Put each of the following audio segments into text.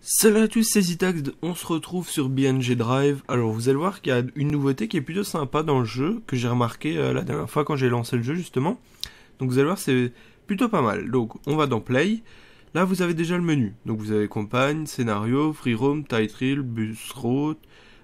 Salut à tous, c'est Zitax, on se retrouve sur BNG Drive. Alors vous allez voir qu'il y a une nouveauté qui est plutôt sympa dans le jeu, que j'ai remarqué la dernière fois quand j'ai lancé le jeu justement. Donc vous allez voir, c'est plutôt pas mal. Donc on va dans Play, là vous avez déjà le menu. Donc vous avez Campagne, Scénario, Free Roam, Title, Bus Route,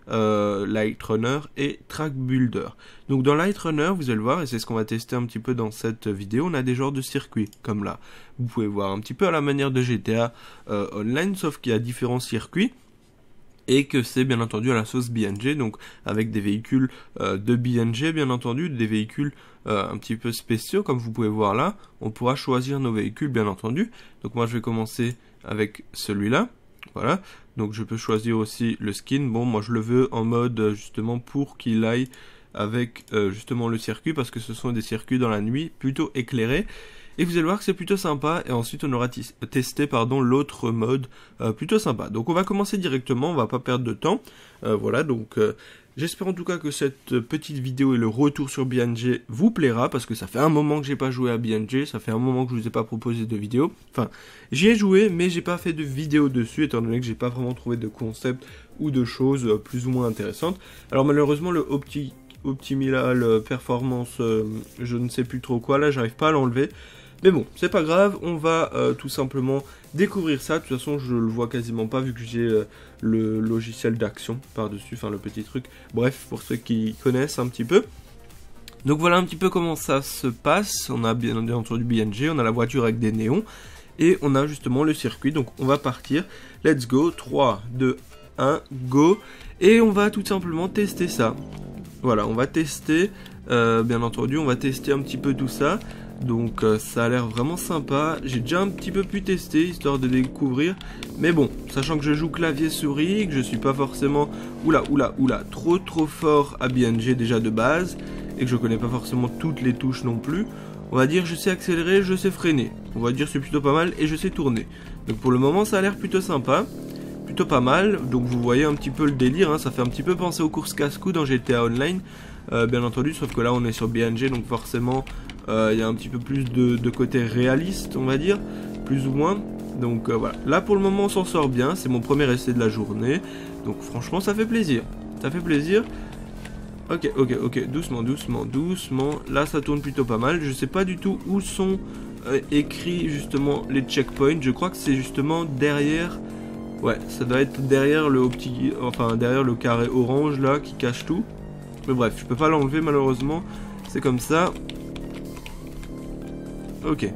Light Runner et Track Builder. Donc dans Light Runner, vous allez le voir, et c'est ce qu'on va tester un petit peu dans cette vidéo, on a des genres de circuits, comme là. Vous pouvez voir un petit peu à la manière de GTA Online, sauf qu'il y a différents circuits, et que c'est bien entendu à la sauce BNG, donc avec des véhicules de BNG bien entendu, des véhicules un petit peu spéciaux, comme vous pouvez voir là. On pourra choisir nos véhicules bien entendu. Donc moi je vais commencer avec celui-là. Voilà, donc je peux choisir aussi le skin. Bon, moi je le veux en mode justement pour qu'il aille avec justement le circuit, parce que ce sont des circuits dans la nuit, plutôt éclairés. Et vous allez voir que c'est plutôt sympa, et ensuite on aura testé l'autre mode plutôt sympa. Donc on va commencer directement, on va pas perdre de temps. Voilà, donc j'espère en tout cas que cette petite vidéo et le retour sur BNG vous plaira, parce que ça fait un moment que j'ai pas joué à BNG, ça fait un moment que je vous ai pas proposé de vidéo. Enfin, j'y ai joué, mais j'ai pas fait de vidéo dessus, étant donné que j'ai pas vraiment trouvé de concept ou de choses plus ou moins intéressantes. Alors malheureusement le Optimal Performance, je ne sais plus trop quoi, là j'arrive pas à l'enlever. Mais bon, c'est pas grave, on va tout simplement découvrir ça. De toute façon, je le vois quasiment pas vu que j'ai le logiciel d'action par-dessus, enfin le petit truc. Bref, pour ceux qui connaissent un petit peu. Donc voilà un petit peu comment ça se passe. On a bien entendu BNG, on a la voiture avec des néons. Et on a justement le circuit, donc on va partir. Let's go, 3, 2, 1, go. Et on va tout simplement tester ça. Voilà, on va tester, bien entendu, on va tester un petit peu tout ça. Donc ça a l'air vraiment sympa. J'ai déjà un petit peu pu tester, histoire de découvrir. Mais bon, sachant que je joue clavier-souris, que je suis pas forcément trop fort à BNG déjà de base, et que je connais pas forcément toutes les touches non plus, on va dire je sais accélérer, je sais freiner. On va dire c'est plutôt pas mal, et je sais tourner. Donc pour le moment ça a l'air plutôt sympa. Plutôt pas mal, donc vous voyez un petit peu le délire, hein, ça fait un petit peu penser aux courses casse-cou dans GTA Online, bien entendu, sauf que là on est sur BNG, donc forcément il y a un petit peu plus de côté réaliste, on va dire, plus ou moins. Donc voilà, là pour le moment on s'en sort bien, c'est mon premier essai de la journée, donc franchement ça fait plaisir, Ok, doucement, là ça tourne plutôt pas mal, je sais pas du tout où sont écrits justement les checkpoints, je crois que c'est justement derrière. Ouais, ça doit être derrière derrière le carré orange là qui cache tout. Mais bref, je peux pas l'enlever malheureusement. C'est comme ça. Ok.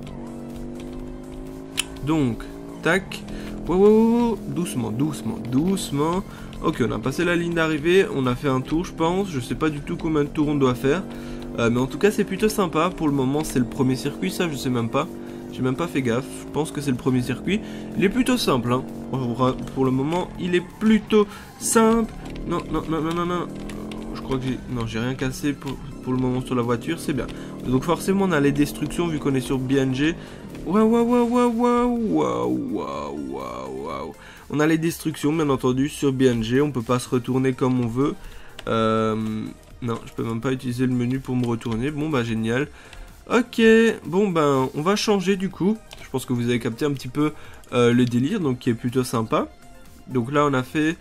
Donc, tac. Wow. Doucement. Ok, on a passé la ligne d'arrivée. On a fait un tour, je pense. Je sais pas du tout combien de tours on doit faire. Mais en tout cas, c'est plutôt sympa. Pour le moment, c'est le premier circuit. Ça, je sais même pas. J'ai même pas fait gaffe, je pense que c'est le premier circuit. Il est plutôt simple, hein. Pour le moment, il est plutôt simple. Non. Je crois que j'ai rien cassé pour le moment sur la voiture, c'est bien. Donc forcément, on a les destructions vu qu'on est sur BNG. Waouh. On a les destructions, bien entendu, sur BNG. On peut pas se retourner comme on veut. Non, je peux même pas utiliser le menu pour me retourner. Bon, bah génial. Ok, bon ben on va changer du coup. Je pense que vous avez capté un petit peu le délire, donc qui est plutôt sympa. Donc là on a fait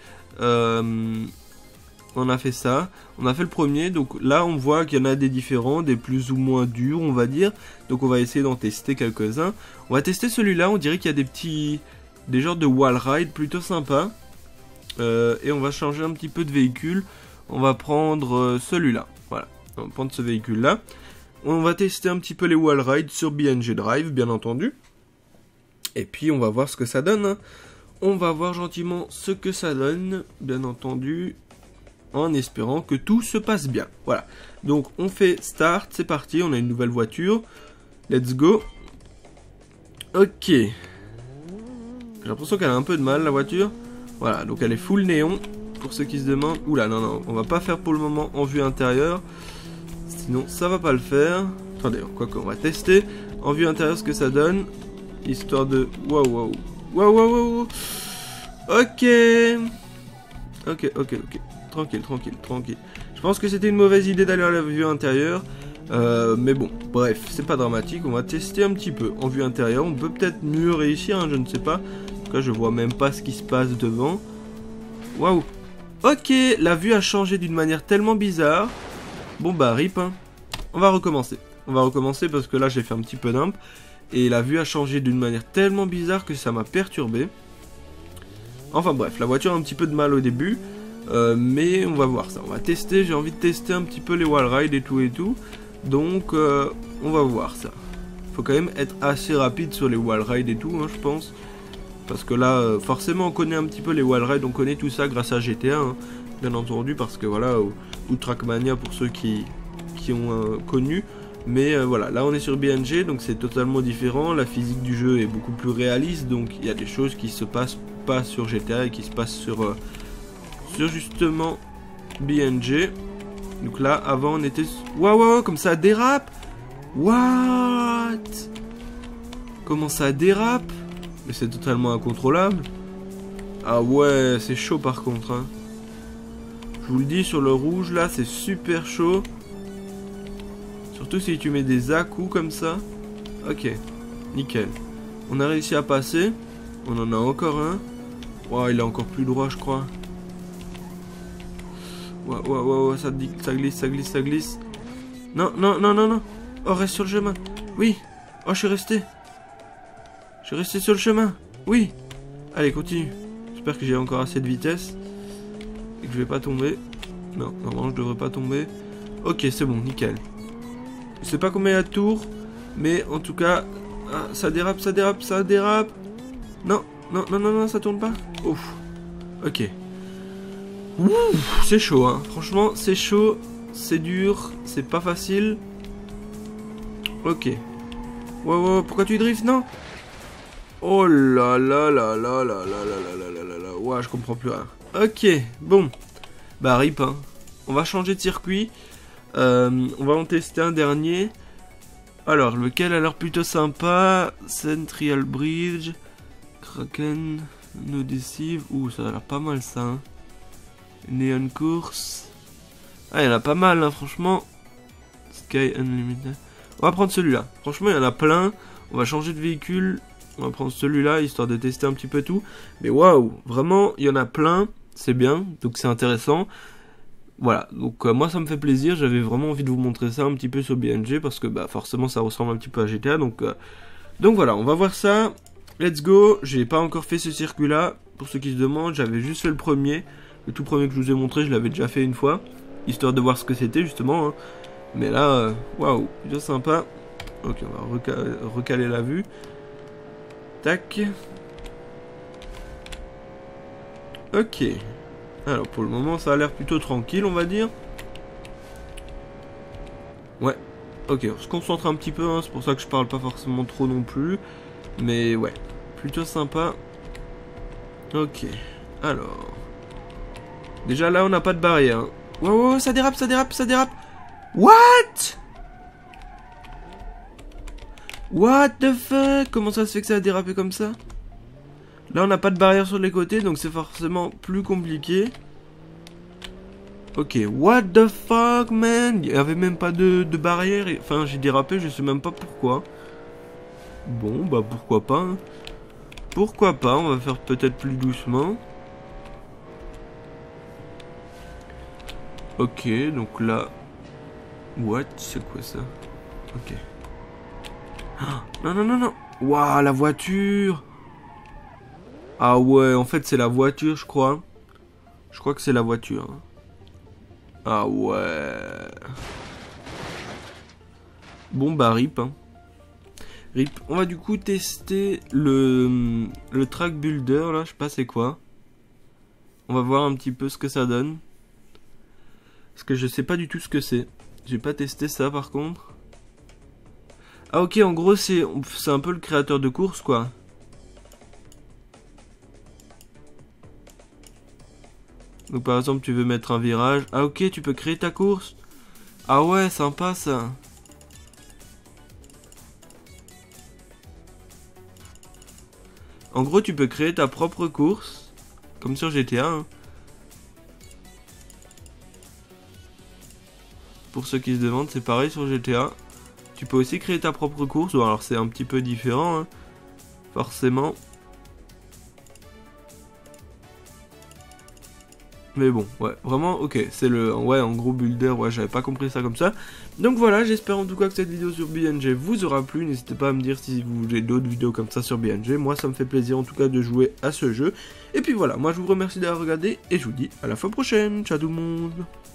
ça, on a fait le premier. Donc là on voit qu'il y en a des différents, des plus ou moins durs on va dire. Donc on va essayer d'en tester quelques-uns. On va tester celui-là, on dirait qu'il y a des genres de wall ride plutôt sympa. Et on va changer un petit peu de véhicule. On va prendre celui-là, voilà. On va prendre ce véhicule là. On va tester un petit peu les wall rides sur BNG Drive, bien entendu. Et puis, on va voir ce que ça donne. Hein. On va voir gentiment ce que ça donne, bien entendu, en espérant que tout se passe bien. Voilà. Donc, on fait start, c'est parti. On a une nouvelle voiture. Let's go. Ok. J'ai l'impression qu'elle a un peu de mal, la voiture. Voilà, donc elle est full néon. Pour ceux qui se demandent. Oula, non, on va pas faire pour le moment en vue intérieure. Sinon ça va pas le faire. Attendez, quoique on va tester en vue intérieure ce que ça donne. Histoire de... Wow. Ok. Tranquille. Je pense que c'était une mauvaise idée d'aller à la vue intérieure. Mais bon, bref, c'est pas dramatique. On va tester un petit peu en vue intérieure. On peut peut-être mieux réussir, hein, je ne sais pas. cas, je vois même pas ce qui se passe devant. Waouh. Ok, la vue a changé d'une manière tellement bizarre. Bon bah rip, hein. On va recommencer. On va recommencer parce que là j'ai fait un petit peu d'imp. Et la vue a changé d'une manière tellement bizarre que ça m'a perturbé. Enfin bref, la voiture a un petit peu de mal au début. Mais on va voir ça. On va tester, j'ai envie de tester un petit peu les wall rides et tout. Donc on va voir ça. Faut quand même être assez rapide sur les wall rides et tout, hein, je pense. Parce que là, forcément, on connaît un petit peu les wall rides, on connaît tout ça grâce à GTA, hein, bien entendu, parce que voilà, ou Trackmania pour ceux qui ont connu. Mais voilà, là on est sur BNG, donc c'est totalement différent. La physique du jeu est beaucoup plus réaliste, donc il y a des choses qui se passent pas sur GTA et qui se passent sur justement BNG. Donc là, avant on était... Waouh, comme ça dérape. What? Comment ça dérape? Mais c'est totalement incontrôlable. Ah ouais, c'est chaud par contre, hein. Je vous le dis, sur le rouge là, c'est super chaud. Surtout si tu mets des à-coups comme ça. Ok, nickel. On a réussi à passer. On en a encore un. Wow, il est encore plus droit, je crois. Wow, ça glisse. Non. Oh, reste sur le chemin. Oui. Oh, je suis resté. Je suis resté sur le chemin. Oui. Allez, continue. J'espère que j'ai encore assez de vitesse. Et que je vais pas tomber. Non, normalement, je devrais pas tomber. Ok, c'est bon, nickel. Je sais pas combien il y a de tours. Mais en tout cas... Ah, ça dérape. Non, ça tourne pas. Ouf. Ok. Ouh, c'est chaud, hein. Franchement, c'est chaud. C'est dur. C'est pas facile. Ok. Wow, pourquoi tu drifts? Non. Oh là. Ouais, je comprends plus rien. Ok, bon. Bah, rip, hein. On va changer de circuit. On va en tester un dernier. Alors, lequel a l'air plutôt sympa? Central Bridge. Kraken. No Deceive. Ouh, ça a l'air pas mal, ça, hein. Neon Course. Ah, il y en a pas mal, hein, franchement. Sky Unlimited. On va prendre celui-là. Franchement, il y en a plein. On va changer de véhicule. On va prendre celui-là, histoire de tester un petit peu tout. Mais waouh, vraiment, il y en a plein. C'est bien, donc c'est intéressant. Voilà, donc moi ça me fait plaisir. J'avais vraiment envie de vous montrer ça un petit peu sur BNG. Parce que bah, forcément, ça ressemble un petit peu à GTA. Donc voilà, on va voir ça. Let's go. J'ai pas encore fait ce circuit-là. Pour ceux qui se demandent, j'avais juste fait le premier. Le tout premier que je vous ai montré, je l'avais déjà fait une fois. Histoire de voir ce que c'était, justement. Hein. Mais là, waouh, plutôt sympa. Ok, on va recaler la vue. Tac. Ok. Alors, pour le moment, ça a l'air plutôt tranquille, on va dire. Ouais. Ok, on se concentre un petit peu, hein, c'est pour ça que je parle pas forcément trop non plus. Mais ouais, plutôt sympa. Ok. Alors... Déjà là, on n'a pas de barrière. Hein. Wow, ça dérape. What the fuck? Comment ça se fait que ça a dérapé comme ça? Là, on n'a pas de barrière sur les côtés, donc c'est forcément plus compliqué. Ok, what the fuck, man? Il n'y avait même pas de barrière. Enfin, j'ai dérapé, je sais même pas pourquoi. Bon, bah pourquoi pas. Hein. Pourquoi pas, on va faire peut-être plus doucement. Ok, donc là... What? C'est quoi ça? Ok. Ah, non. Waouh, la voiture! Ah ouais, en fait c'est la voiture, je crois. Je crois que c'est la voiture. Ah ouais. Bon bah rip. Hein. Rip. On va du coup tester le track builder là, je sais pas c'est quoi. On va voir un petit peu ce que ça donne. Parce que je sais pas du tout ce que c'est. J'ai pas testé ça par contre. Ah ok, en gros c'est un peu le créateur de course quoi. Donc par exemple tu veux mettre un virage. Ah ok, tu peux créer ta course. Ah ouais, sympa ça. En gros tu peux créer ta propre course. Comme sur GTA. Hein. Pour ceux qui se demandent, c'est pareil sur GTA. Tu peux aussi créer ta propre course. Bon, alors c'est un petit peu différent. Hein, forcément. Mais bon, ouais, vraiment, ok, c'est le, ouais, en gros builder, ouais, j'avais pas compris ça comme ça. Donc voilà, j'espère en tout cas que cette vidéo sur BNG vous aura plu, n'hésitez pas à me dire si vous voulez d'autres vidéos comme ça sur BNG, moi ça me fait plaisir en tout cas de jouer à ce jeu. Et puis voilà, moi je vous remercie d'avoir regardé, et je vous dis à la fois prochaine, ciao tout le monde.